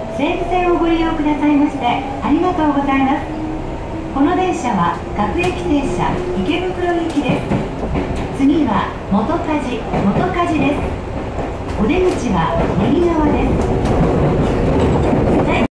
西武線をご利用くださいましてありがとうございます。この電車は各駅停車池袋行きです。次は本梶です。お出口は右側です。